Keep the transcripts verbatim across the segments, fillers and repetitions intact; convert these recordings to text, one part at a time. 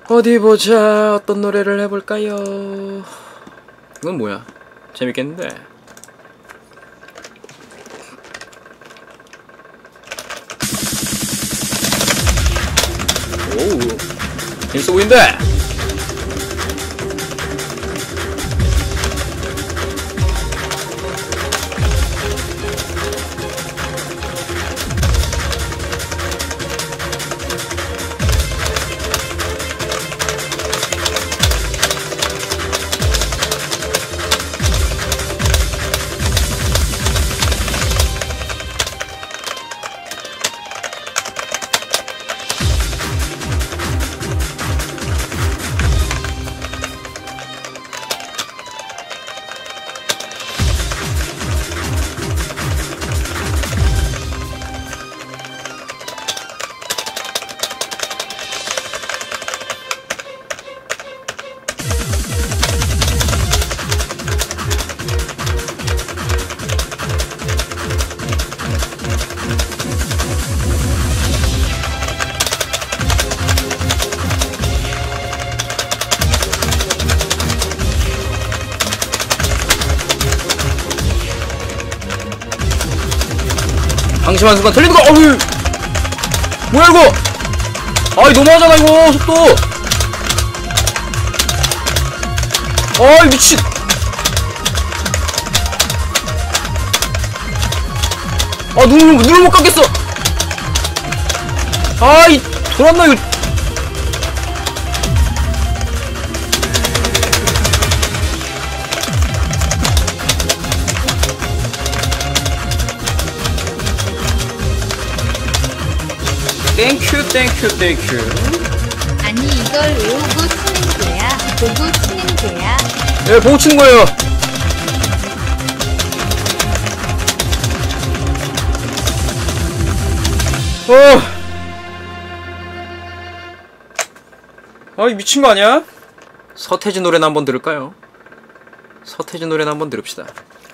어디 보자. 어떤 노래를 해볼까요? 이건 뭐야? 재밌겠는데. 오우, 재밌어 보인다. 방심한 순간 틀리는 거! 어휴! 뭐야 이거! 아이 너무하잖아 이거 속도! 아이 미친! 아 눈을, 눈을 못 감겠어! 아이 돌았나 이거! 땡큐 땡큐 땡큐. 아니 이걸 외우고 치는 거야? 보고 치는 거야? 예, 보고 치는 거예요. 어. 아이 미친 거 아니야? 서태지 노래나 한번 들을까요? 서태지 노래나 한번 들읍시다.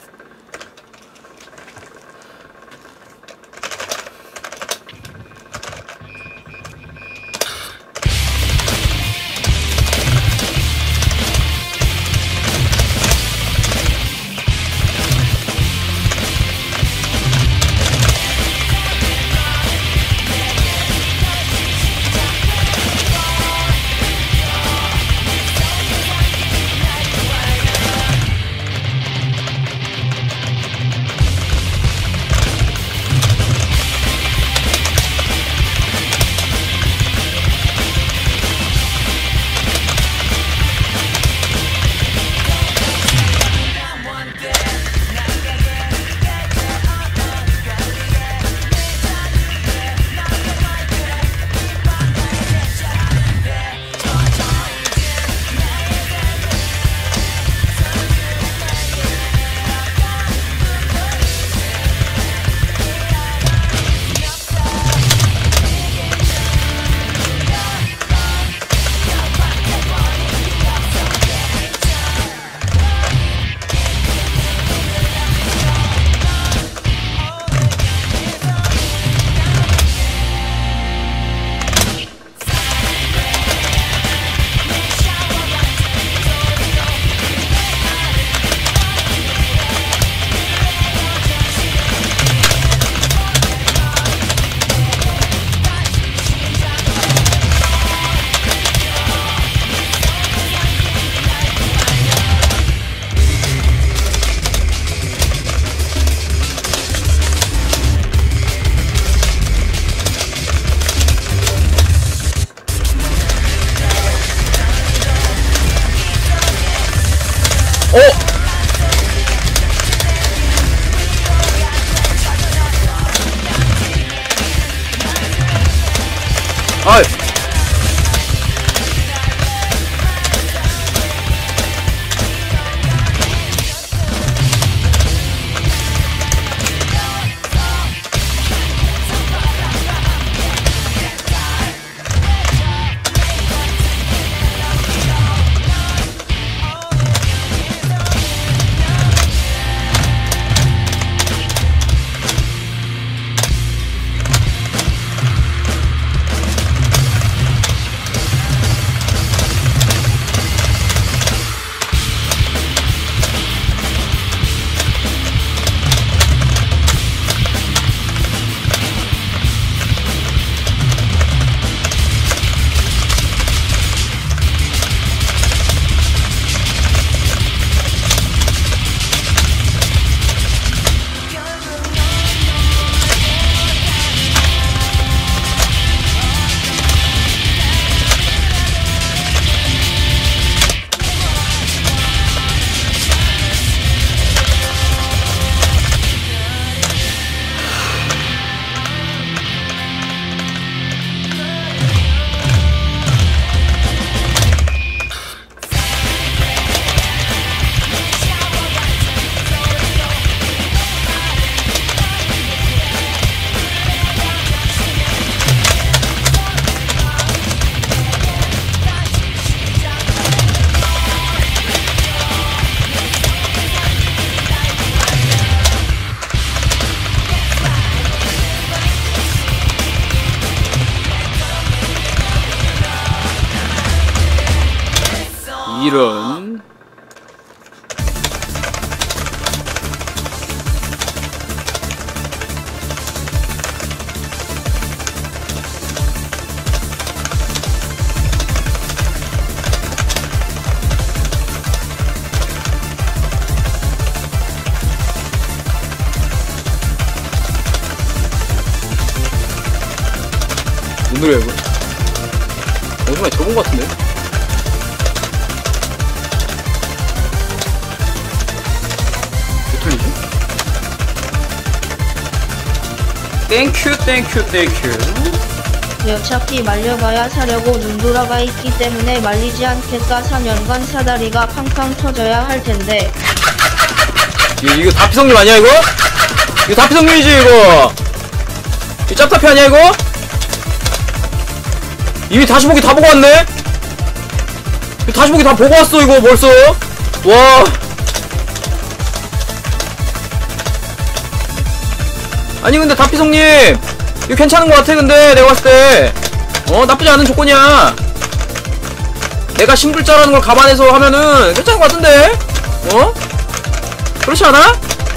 어? 아이 이런. 뭔 노래야 이거? 어디서 많이 들어본 것 같은데? 왜 틀리지? 땡큐 땡큐 땡큐. 어차피 말려봐야 사려고 눈 돌아가 있기 때문에 말리지 않겠다. 사 년간 사다리가 팡팡 터져야 할 텐데. 이거, 이거 다피성님 아니야 이거? 이거 다피성님이지 이거? 이거 짭답이 아니야 이거? 이미 다시 보기 다 보고 왔네? 다시 보기 다 보고 왔어 이거 벌써? 와. 아니 근데 다피성님 이거 괜찮은 것 같아. 근데 내가 봤을 때 어 나쁘지 않은 조건이야. 내가 신불자라는 걸 감안해서 하면은 괜찮은 것 같은데? 어? 그렇지 않아?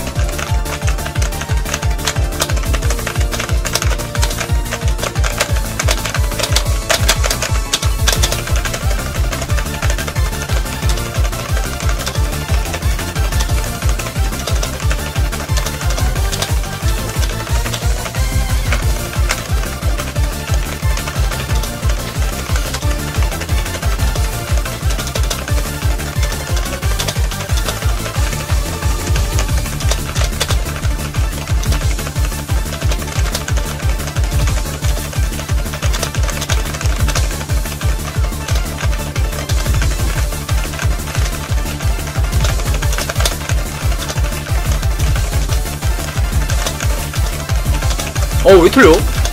어, 왜 틀려?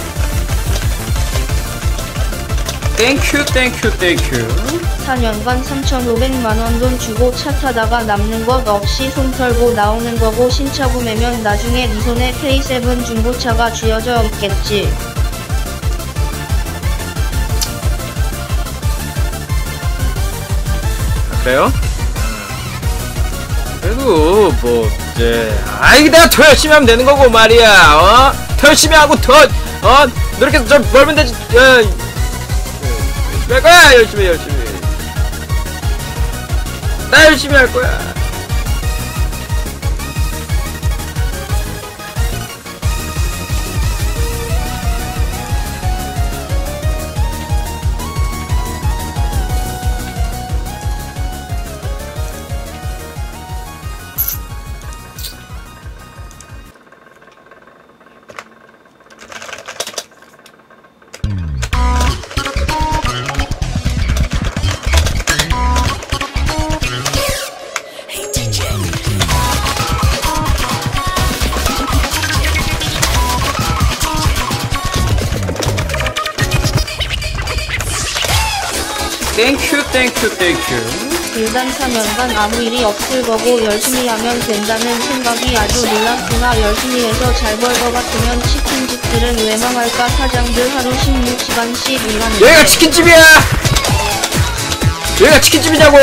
땡큐 땡큐 땡큐. 사 년간 삼천오백만 원 돈 주고 차 타다가 남는 것 없이 손 털고 나오는 거고, 신차 구매면 나중에 네 손에 케이 세븐 중고차가 쥐어져 있겠지. 그래요? 그래도 뭐 이제 아이 내가 더 열심히 하면 되는 거고 말이야. 어? 더 열심히 하고 더 어? 노력해서 좀 벌면 되지. 어, 열심히 할 거야. 열심히 열심히 나 열심히 할 거야. 땡큐 땡큐 땡큐. 일단 사 년간 아무 일이 없을 거고 열심히 하면 된다는 생각이 아주 놀랍구나. 열심히 해서 잘 벌 거 같으면 치킨집들은 왜 망할까? 사장들 하루 십육 시간씩 일하는데. 여기가 치킨집이야. 여기가 치킨집이냐고.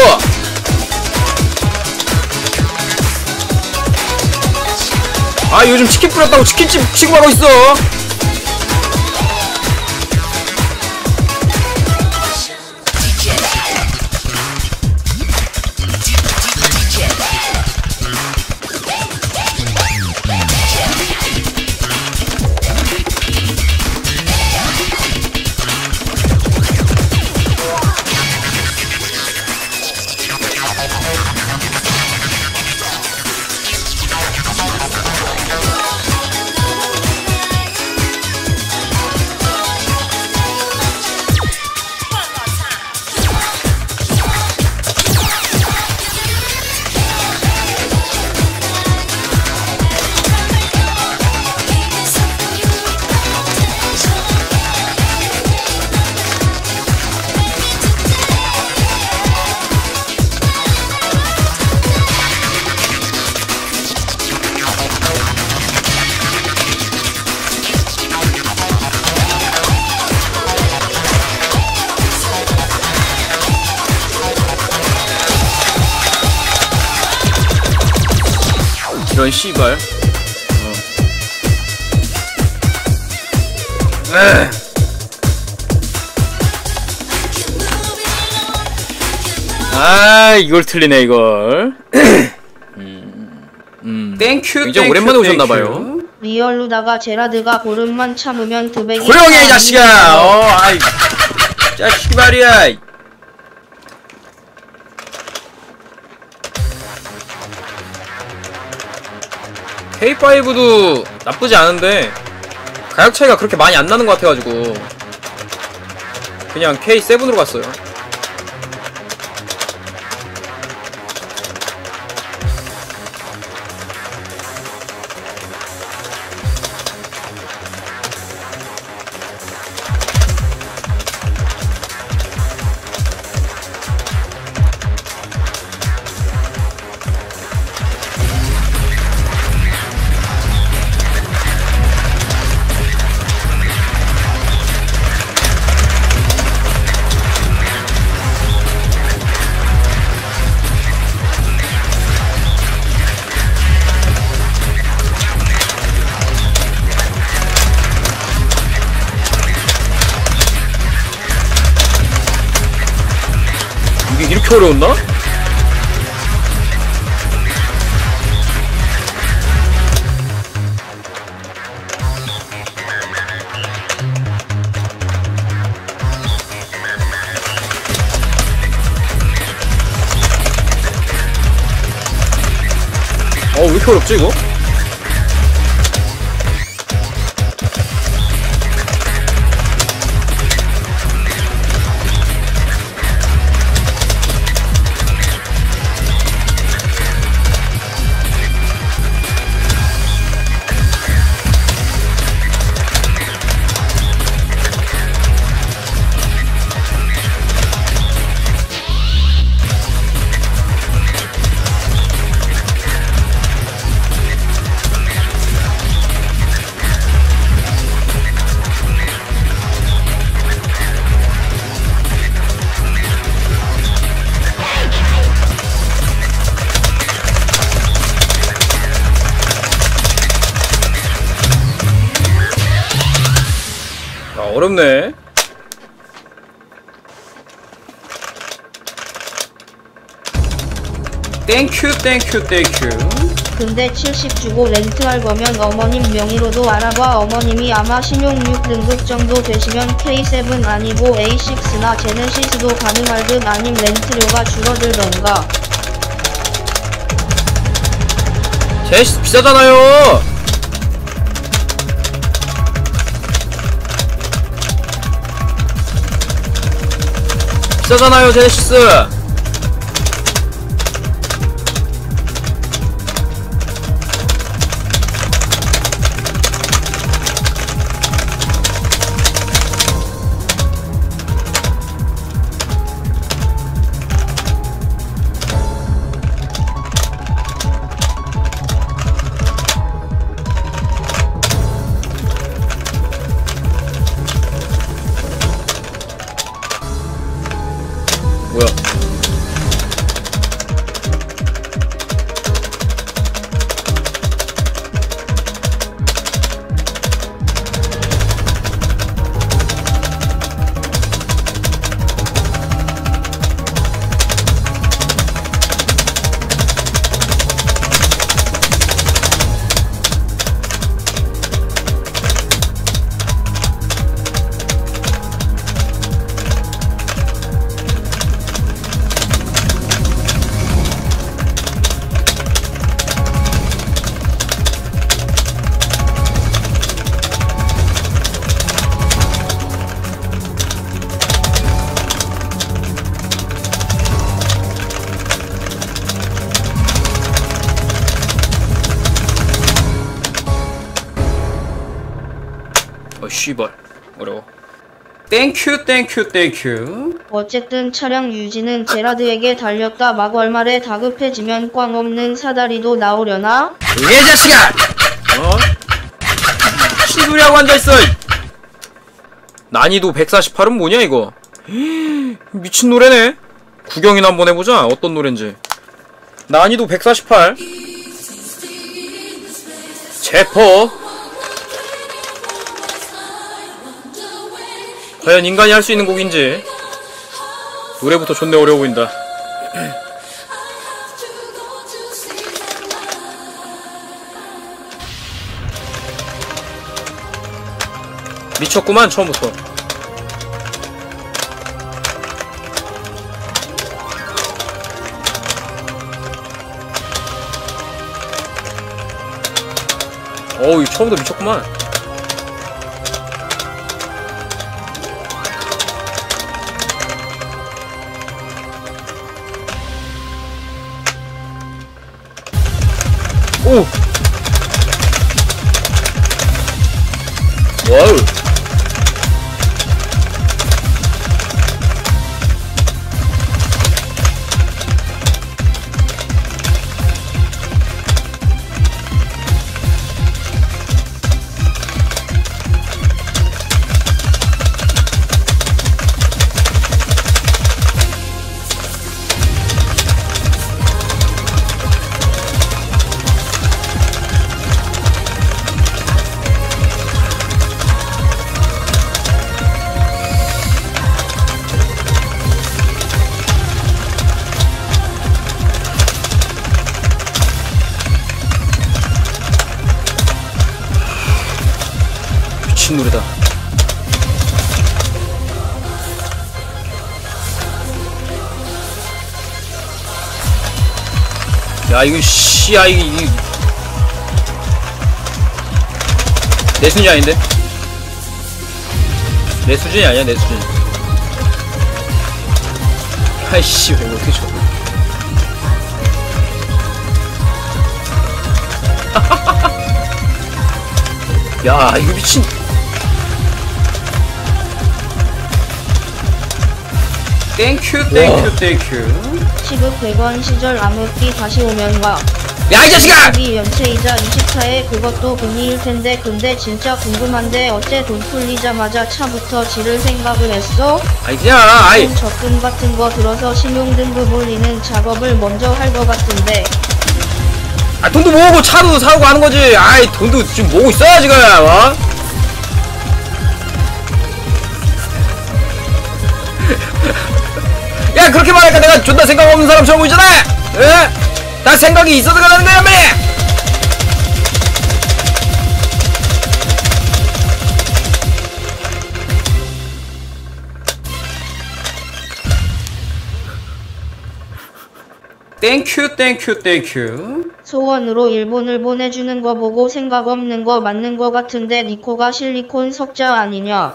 아 요즘 치킨 뿌렸다고 치킨집 취급하고 있어. 이런 씨발. 어. 에이. 아 이걸 틀리네 이걸. 음, 음. 땡큐. 굉장히 오랜만에 오셨나봐요. 리얼루다가 제라드가 고름만 참으면 드백이 조용해 이 자식아. 어 아이 자식이 말이야. 케이 파이브도 나쁘지 않은데 가격 차이가 그렇게 많이 안 나는 것 같아가지고 그냥 케이 세븐으로 갔어요. 이게 이렇게 어려웠나? 어, 왜 이렇게 어렵지, 이거? 아, 어렵네. 땡큐 땡큐 땡큐. 근데 칠십 주고 렌트할 거면 어머님 명의로도 알아봐. 어머님이 아마 신용 육 등급 정도 되시면 케이 세븐 아니고 에이 식스나 제네시스도 가능할 듯. 아님 렌트료가 줄어들던가. 제네시스 비싸잖아요. 비싸잖아요 제네시스. 뭐야? 어 씨발 어려워. 땡큐 땡큐 땡큐. 어쨌든 차량 유지는 제라드에게 달렸다. 막 얼마래 다급해지면 꽝 없는 사다리도 나오려나? 이 자식아! 어? 시소리하고 앉아있어! 난이도 백사십팔은 뭐냐 이거? 미친 노래네. 구경이나 한번 해보자. 어떤 노랜지. 난이도 백사십팔. 제퍼. 과연 인간이 할 수 있는 곡인지. 노래부터 존내 어려워 보인다. 미쳤구만 처음부터. 어우 처음부터 미쳤구만. 오! 와우! 미친 노래다. 야 이거 씨야 이거, 이거 내 수준이 아닌데? 내 수준이 아니야 내 수준. 아이씨 이거 어떻게 쳐. 야 이거 미친. 땡큐 땡큐 땡큐. 시급 백 원 시절 암흑기 다시 오면 와. 야 이 자식아! 여기 연체이자 이십사에 그것도 금리일 텐데 근데 진짜 궁금한데 어째 돈 풀리자마자 차부터 지를 생각을 했어? 아니 그냥 아이 돈 적금 같은 거 들어서 신용등급 올리는 작업을 먼저 할 것 같은데. 아 돈도 모으고 차도 사고 하는 거지. 아이 돈도 지금 모으고 있어야 지금 어? 야 그렇게 말하니까 내가 존나 생각 없는 사람처럼 보이잖아. 에? 나 생각이 있어서 그러는 거야 매. 땡큐 땡큐 땡큐. 소원으로 일본을 보내주는 거 보고 생각 없는 거 맞는 거 같은데 니코가 실리콘 석자 아니냐?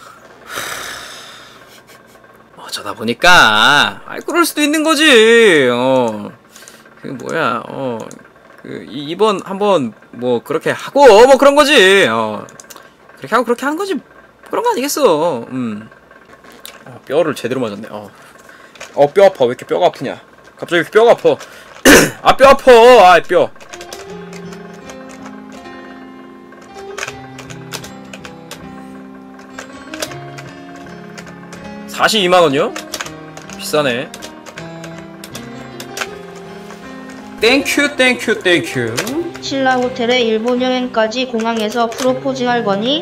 어쩌다 보니까 아이 그럴 수도 있는 거지. 어. 그 뭐야 어. 그 이, 이번 한번 뭐 그렇게 하고 뭐 그런 거지. 어. 그렇게 하고 그렇게 하는 거지. 그런 거 아니겠어. 음. 어, 뼈를 제대로 맞았네. 어. 어 뼈 아파. 왜 이렇게 뼈가 아프냐? 갑자기 이렇게 뼈가 아파. 아 뼈 아파. 아 뼈. 사십이만 원이요? 비싸네. 땡큐 땡큐 땡큐. 신라 호텔에 일본 여행까지 공항에서 프로포즈 할 거니?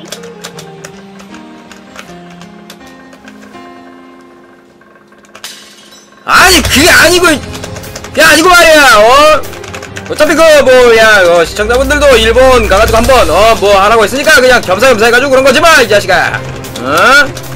아니 그게 아니고 야 아니고 말이야. 어 어차피 그 뭐야 어, 시청자분들도 일본 가가지고 한번 어 뭐 하라고 했으니까 그냥 겸사겸사 해가지고 그런 거지만 이 자식아. 어?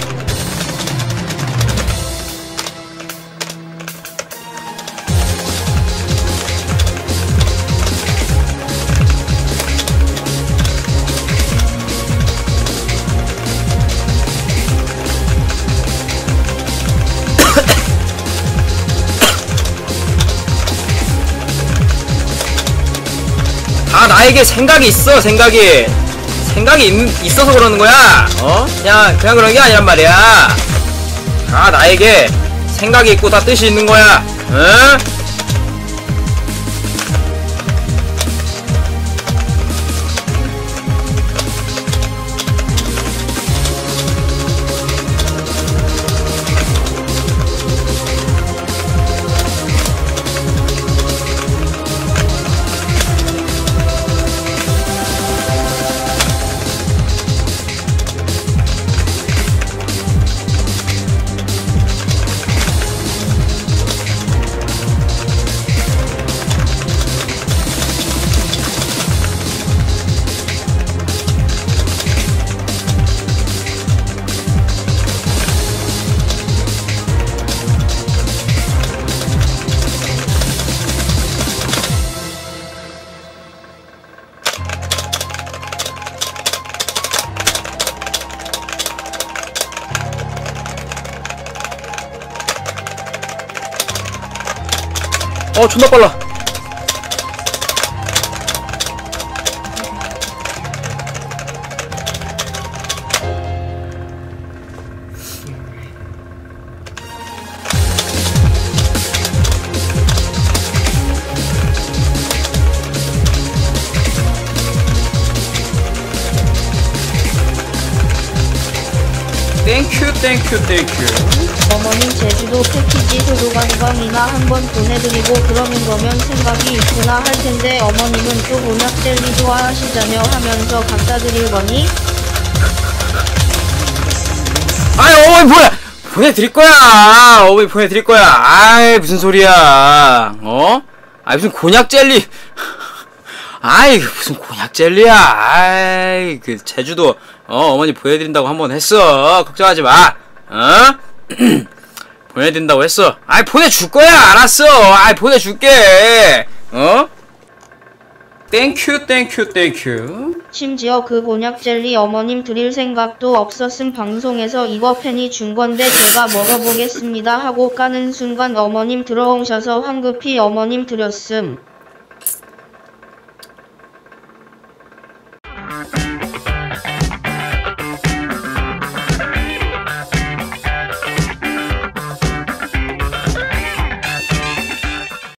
다 나에게 생각이 있어. 생각이 생각이 있, 있어서 그러는 거야. 어? 그냥 그냥 그런 게 아니란 말이야. 다 나에게 생각이 있고 다 뜻이 있는 거야. 어? 어 존나 빨라. 땡큐 땡큐 땡큐. 어머님 제주도 패키지 효도관광이나 한번 보내드리고 그러는 거면 생각이 있구나 할 텐데 어머님은 또 곤약 젤리 좋아하시자며 하면서 갖다 드릴 거니? 아이 어머니 뭐야 보내드릴 거야. 어머니 보내드릴 거야. 아이 무슨 소리야. 어? 아이 무슨 곤약 젤리. 아이 무슨 곤약 젤리야. 아이 그 제주도 어 어머니 보내드린다고 한번 했어. 걱정하지 마. 어? 보내드린다고 했어. 아이 보내줄 거야. 알았어. 아이 보내줄게. 어? 땡큐 땡큐 땡큐. 심지어 그 곤약 젤리 어머님 드릴 생각도 없었음. 방송에서 이거 팬이 준 건데 제가 먹어보겠습니다 하고 까는 순간 어머님 들어오셔서 황급히 어머님 드렸음.